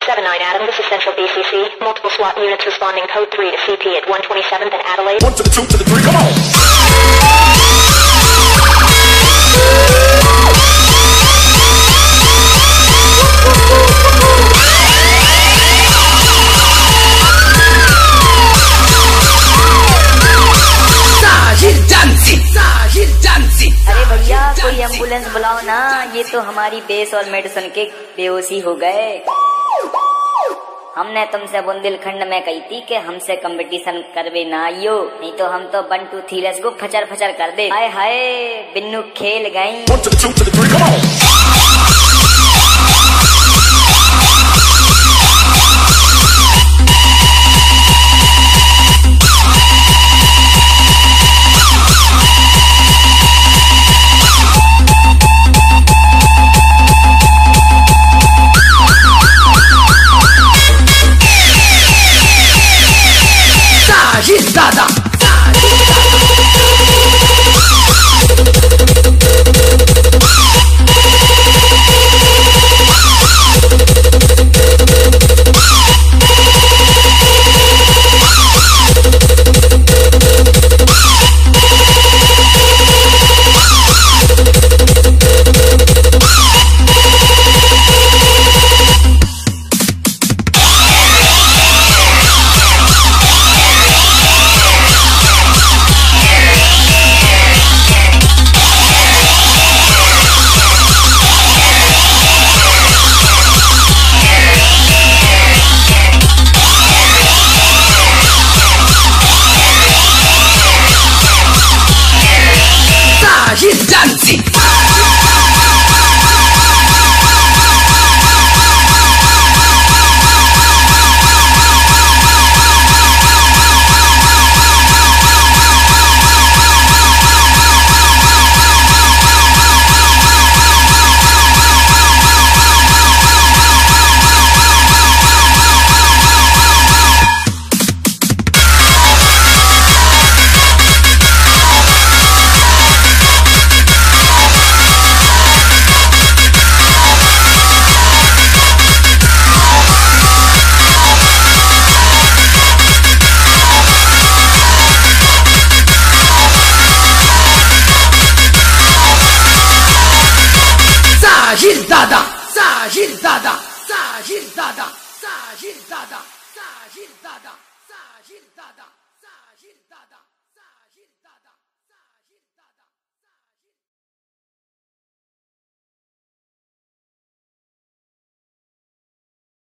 79 Adam, this is Central BCC. Multiple SWAT units responding code 3 to CP at 127th and Adelaide. 1 to the 2 to the 3, come on! अरे भैया कोई ambulance बुलाओ ना, ये तो हमारी बेस और मेडिसिन के बेहोशी हो गए। हमने तुमसे बुंदेलखंड में कही थी कि हमसे कंपटीशन करवे ना आइयो, नहीं तो हम तो 1 2 3 लेट्स गो फचर फचर कर दे। हाय हाय बिन्नू खेल गई। 1 to the 2 to the 3, come on! Dada.